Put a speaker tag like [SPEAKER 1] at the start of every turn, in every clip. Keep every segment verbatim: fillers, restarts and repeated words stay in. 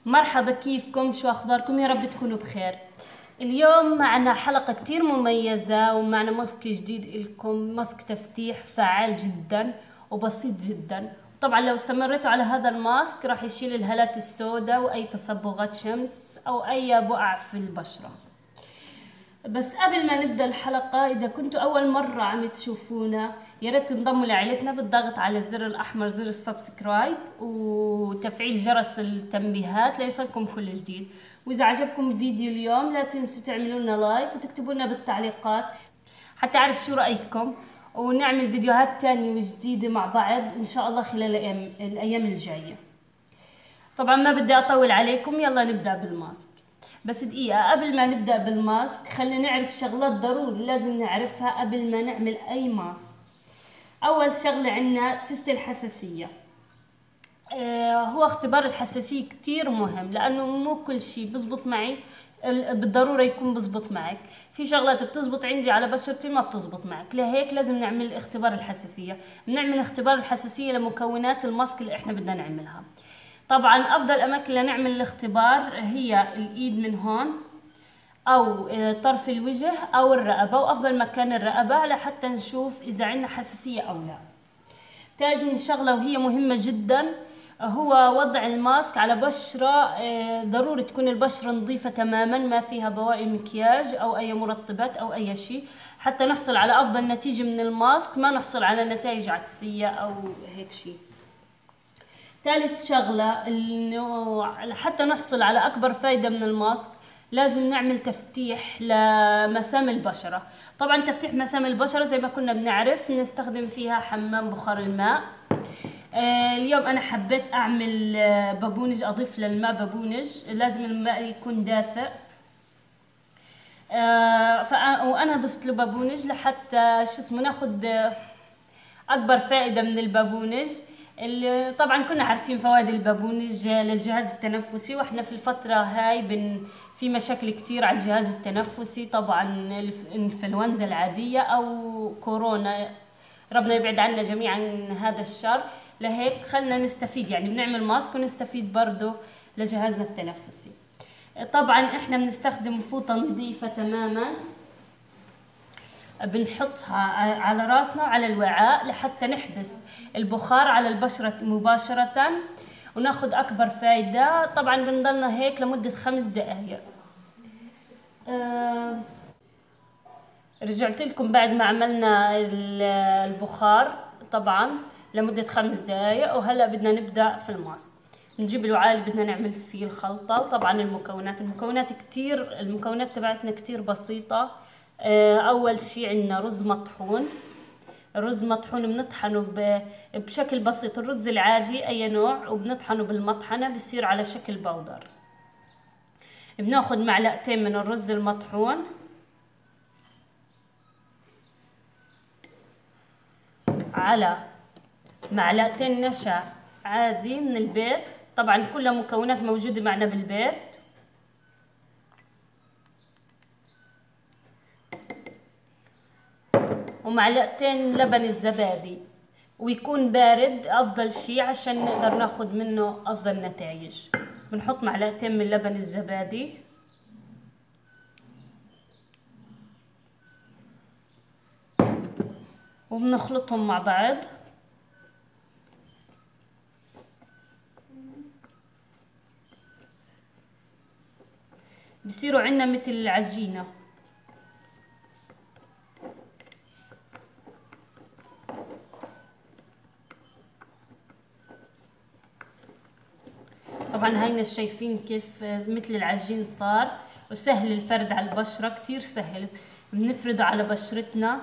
[SPEAKER 1] مرحبا، كيفكم؟ شو اخباركم؟ يا رب تكونوا بخير. اليوم معنا حلقة كتير مميزة ومعنا ماسك جديد لكم، ماسك تفتيح فعال جدا وبسيط جدا. طبعا لو استمرتوا على هذا الماسك راح يشيل الهالات السوداء واي تصبغات شمس او اي بقع في البشرة. بس قبل ما نبدأ الحلقة، إذا كنتوا أول مرة عم تشوفونا يا ريت تنضموا لعائلتنا بالضغط على الزر الأحمر، زر السبسكرايب، وتفعيل جرس التنبيهات ليصلكم كل جديد. وإذا عجبكم الفيديو اليوم لا تنسوا تعملوا لنا لايك وتكتبوا لنا بالتعليقات حتى أعرف شو رأيكم، ونعمل فيديوهات تانية وجديدة مع بعض إن شاء الله خلال الأيام, الأيام الجاية. طبعا ما بدي أطول عليكم، يلا نبدأ بالماسك. بس دقيقة قبل ما نبدأ بالماسك خلينا نعرف شغلات ضروري لازم نعرفها قبل ما نعمل أي ماسك. أول شغلة عنا تست الحساسية. آه هو اختبار الحساسية كتير مهم، لأنه مو كل شي بزبط معي بالضرورة يكون بزبط معك. في شغلات بتزبط عندي على بشرتي ما بتزبط معك، لهيك لازم نعمل اختبار الحساسية. بنعمل اختبار الحساسية لمكونات الماسك اللي احنا بدنا نعملها. طبعا افضل اماكن لنعمل الاختبار هي الايد من هون، او طرف الوجه او الرقبة، وافضل مكان الرقبة لحتى نشوف اذا عندنا حساسية او لا. تاني شغلة وهي مهمة جدا هو وضع الماسك على بشرة، ضروري تكون البشرة نظيفة تماما، ما فيها بواقي مكياج او اي مرطبات او اي شيء، حتى نحصل على افضل نتيجة من الماسك، ما نحصل على نتائج عكسية او هيك شيء. ثالث شغلة انه حتى نحصل على اكبر فايدة من الماسك لازم نعمل تفتيح لمسام البشرة. طبعا تفتيح مسام البشرة زي ما كنا بنعرف نستخدم فيها حمام بخار الماء. آه اليوم انا حبيت اعمل بابونج، اضيف للماء بابونج، لازم الماء يكون دافئ. آه وانا ضفت له بابونج لحتى شو اسمه ناخد اكبر فائدة من البابونج. اللي طبعا كنا عارفين فوائد البابونج للجهاز التنفسي، واحنا في الفترة هاي بن في مشاكل كتير على الجهاز التنفسي، طبعا الانفلونزا العادية او كورونا، ربنا يبعد عنا جميعا هذا الشر. لهيك خلنا نستفيد، يعني بنعمل ماسك ونستفيد برضو لجهازنا التنفسي. طبعا احنا بنستخدم فوطة نظيفة تماما، بنحطها على راسنا وعلى الوعاء لحتى نحبس البخار على البشرة مباشرة وناخد اكبر فايدة. طبعا بنضلنا هيك لمدة خمس دقايق. أه رجعت لكم بعد ما عملنا البخار طبعا لمدة خمس دقايق، وهلا بدنا نبدأ في الماسك. نجيب الوعاء اللي بدنا نعمل فيه الخلطة، وطبعا المكونات المكونات كتير المكونات تبعتنا كتير بسيطة. اول شي عندنا رز مطحون. الرز مطحون بنطحنه بشكل بسيط، الرز العادي اي نوع، وبنطحنه بالمطحنة بصير على شكل بودر. بناخد معلقتين من الرز المطحون على معلقتين نشا عادي من البيت، طبعا كلها مكونات موجودة معنا بالبيت، ومعلقتين لبن الزبادي، ويكون بارد افضل شي عشان نقدر ناخد منه افضل نتائج. بنحط معلقتين من لبن الزبادي وبنخلطهم مع بعض. بصيروا عنا مثل العجينة. طبعا هينا شايفين كيف مثل العجين صار، وسهل الفرد على البشرة، كتير سهل. بنفرده على بشرتنا.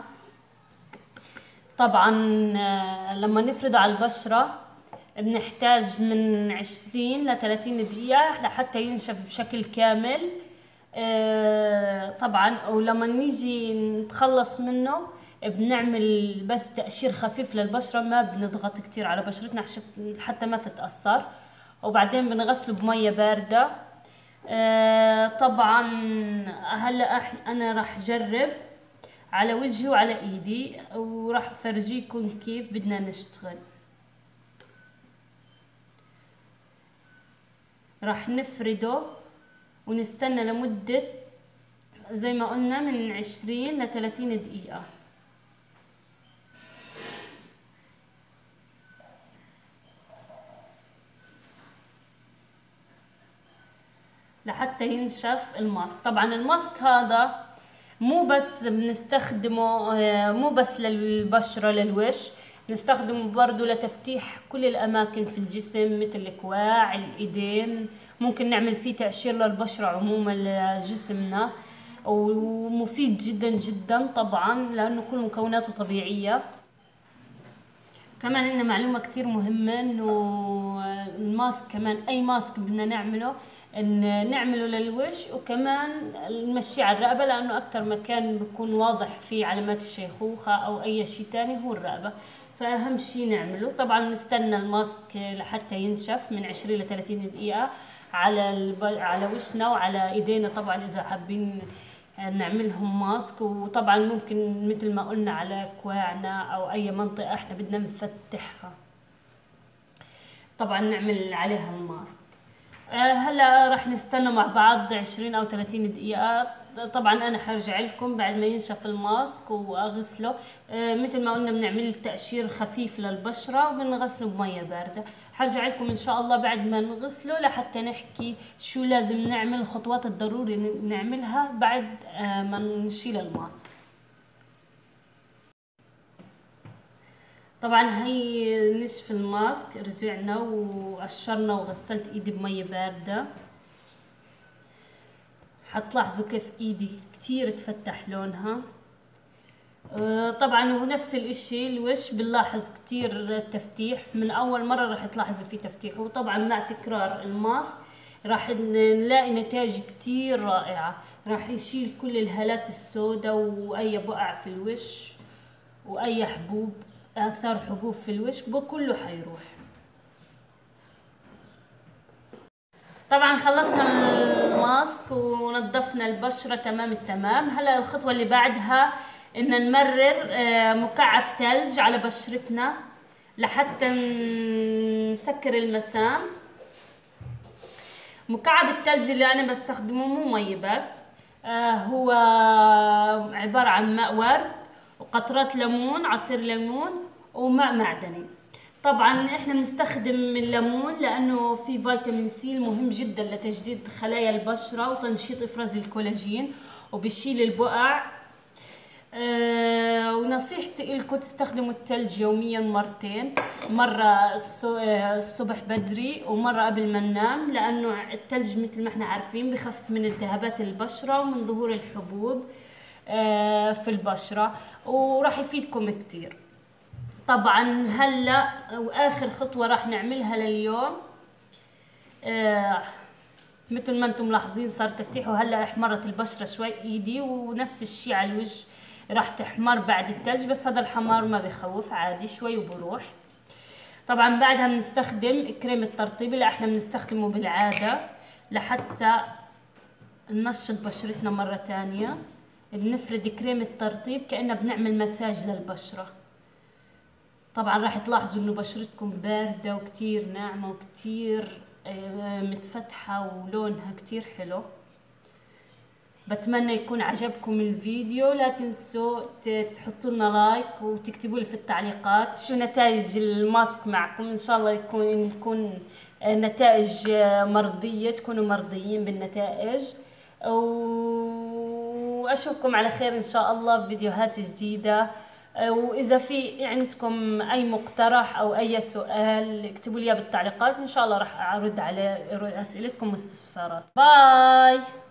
[SPEAKER 1] طبعا لما نفرده على البشرة بنحتاج من عشرين لثلاثين دقيقة لحتى ينشف بشكل كامل. طبعا ولما نيجي نتخلص منه بنعمل بس تقشير خفيف للبشرة، ما بنضغط كتير على بشرتنا حتى ما تتأثر، وبعدين بنغسله بمية باردة. آه طبعا هلا انا راح اجرب على وجهي وعلى ايدي، وراح افرجيكم كيف بدنا نشتغل. راح نفرده ونستنى لمدة زي ما قلنا من عشرين لثلاثين دقيقة. لحتى ينشف الماسك. طبعا الماسك هذا مو بس بنستخدمه مو بس للبشرة للوش، بنستخدمه برضو لتفتيح كل الأماكن في الجسم مثل الكواع، الإيدين. ممكن نعمل فيه تقشير للبشرة عموما لجسمنا، ومفيد جدا جدا طبعا لأنه كل مكوناته طبيعية. كمان عندنا معلومة كتير مهمة، انه الماسك كمان اي ماسك بدنا نعمله ان نعمله للوش، وكمان نمشيه على الرقبة لانه اكتر مكان بيكون واضح فيه علامات الشيخوخة او اي شيء تاني هو الرقبة، فاهم شيء نعمله. طبعا نستنى الماسك لحتى ينشف من عشرين لثلاثين دقيقة على الب... على وشنا وعلى ايدينا طبعا اذا حابين نعملهم ماسك. وطبعا ممكن مثل ما قلنا على كواعنا او اي منطقة احنا بدنا نفتحها طبعا نعمل عليها الماسك. هلا راح نستنى مع بعض عشرين او ثلاثين دقيقة. طبعا انا حرجع لكم بعد ما ينشف الماسك واغسله. مثل ما قلنا بنعمل تقشير خفيف للبشرة وبنغسله بمية باردة. حرجع لكم ان شاء الله بعد ما نغسله لحتى نحكي شو لازم نعمل، الخطوات الضروري نعملها بعد ما نشيل الماسك. طبعا هي نشف الماسك، رجعنا وقشرنا وغسلت ايدي بمية باردة. حتلاحظوا كيف ايدي كتير تفتح لونها. طبعا ونفس الاشي الوش بنلاحظ كتير التفتيح، من اول مرة راح تلاحظي فيه تفتيح، وطبعا مع تكرار الماسك راح نلاقي نتائج كتير رائعة. راح يشيل كل الهالات السوداء واي بقع في الوش واي حبوب، اثار حبوب في الوش كله حيروح. طبعا خلصنا الماسك ونظفنا البشرة تمام التمام. هلا الخطوة اللي بعدها ان نمرر مكعب ثلج على بشرتنا لحتى نسكر المسام. مكعب الثلج اللي انا بستخدمه مو مي بس، هو عبارة عن ماء ورد وقطرات ليمون، عصير ليمون وماء معدني. طبعا احنا بنستخدم الليمون لانه في فيتامين سي مهم جدا لتجديد خلايا البشرة وتنشيط افراز الكولاجين وبيشيل البقع. أه ونصيحتي لكم تستخدموا الثلج يوميا مرتين، مرة الصبح بدري ومرة قبل ما ننام، لانه الثلج مثل ما احنا عارفين بخفف من التهابات البشرة ومن ظهور الحبوب أه في البشرة، وراح يفيدكم كتير. طبعا هلا واخر خطوة راح نعملها لليوم، آه مثل ما انتم ملاحظين صار تفتيح، وهلا احمرت البشرة شوي ايدي، ونفس الشي على الوجه راح تحمر بعد الثلج، بس هذا الحمار ما بخوف عادي شوي وبروح. طبعا بعدها بنستخدم كريم الترطيب اللي احنا بنستخدمه بالعادة لحتى ننشط بشرتنا مرة تانية. بنفرد كريم الترطيب كأننا بنعمل مساج للبشرة. طبعا راح تلاحظوا انه بشرتكم باردة وكتير ناعمة وكتير متفتحة ولونها كتير حلو. بتمنى يكون عجبكم الفيديو. لا تنسوا تحطوا لنا لايك وتكتبوا لي في التعليقات شو نتائج الماسك معكم. ان شاء الله يكون يكون نتائج مرضية، تكونوا مرضيين بالنتائج، واشوفكم على خير ان شاء الله بفيديوهات جديدة. واذا في عندكم اي مقترح او اي سؤال اكتبوا لي بالتعليقات، وان شاء الله راح ارد على اسئلتكم واستفسارات. باي.